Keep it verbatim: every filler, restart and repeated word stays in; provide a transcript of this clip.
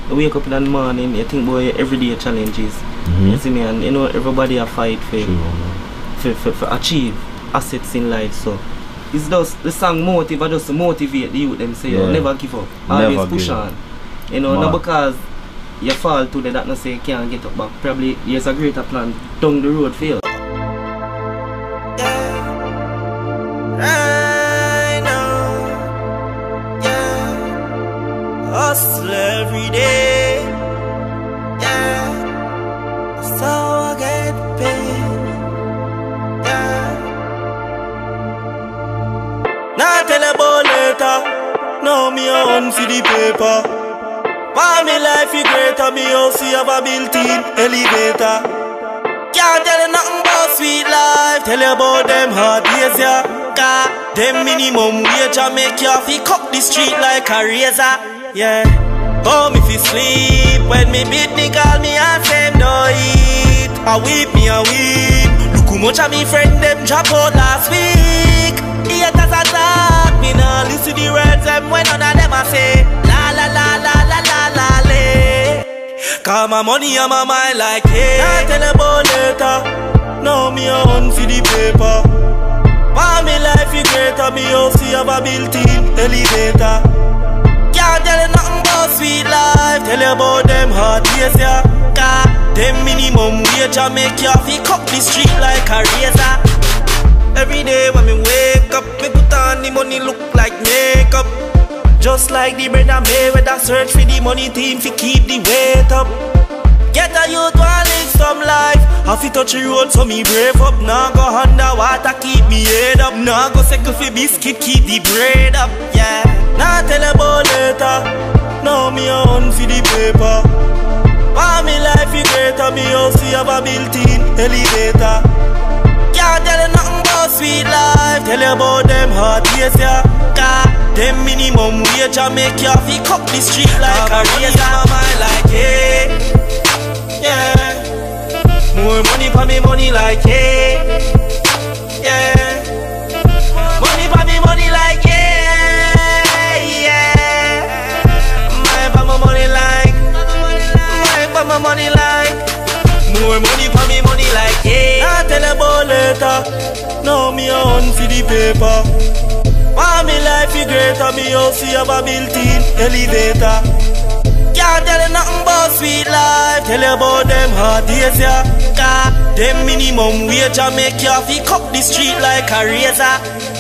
You wake up in the morning, you think about your everyday challenges. Mm-hmm. You see me, and you know everybody a fight for, for, for, for achieve assets in life. So it's just the song motive, I just to motivate the youth them say yeah. you never give up, always never push on. You know, not because you fall to the that not say you can't get up, but probably there's a greater plan down the road for you. I know, yeah, hustle every day, yeah, so I get paid, yeah. Now tell about later, now me on for the paper. Why me life is greater, me house have a built-in elevator. Can't tell you nothing about sweet life, tell you about them hard days, yeah. God, them minimum wage I make you fi cut the street like a razor, yeah. Home if you sleep, when me beat me call me and say no eat. I weep me a weep, look how much of me friend them drop out last week. Haters attack me now, listen the words them when none of them I say la la la la la la la la. Cause my money on my mind like hey. Can't tell about later, now me on for the paper. Why me life is greater, me house have a built-in elevator. Can't tell you nothing about sweet life, tell you about them hard days, yeah. God, them minimum wage I make you fi cut the street like a razor. Every day when me wake up, me put on the money look like makeup. Just like the bread I made with a search for the money team fi keep the weight up. Get a youth one live some life. Have to touch the road so me brave up. Now go underwater keep me head up. Now go second for biscuit keep the bread up. Yeah. Now tell about later. Now me on for the paper. Why me life is greater, me house have a built-in elevator. Can't tell you nothing about sweet life, tell you about them hard days, yeah. God, them minimum wage I make you fi cut the street like a razor. My mind like hey, yeah. More money for me money like hey, yeah. Money for me money like yeah, yeah. Mine for my money like, mine for my money like. More money for me money like yeah. Now tell about later, now me on for the paper. Why me life is greater, me house have a built-in elevator. Can't tell you nothing about sweet life, tell you about them hard days, yeah. God, them minimum wage I make you fi cut the street like a razor.